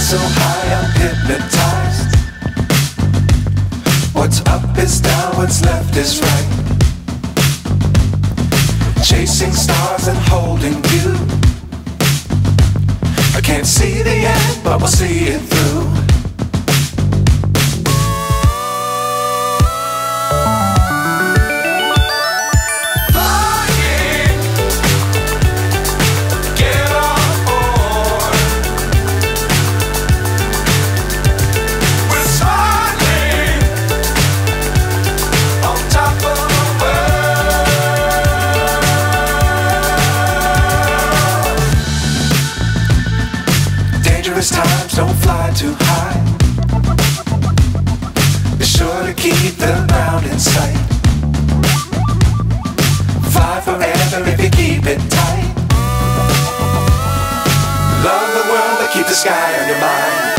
so high I'm hypnotized. What's up is down, what's left is right. Chasing stars and holding you. I can't see the end, but we'll see it through. Dangerous times, don't fly too high. Be sure to keep the ground in sight. Fly forever if you keep it tight. Love the world, but keep the sky on your mind.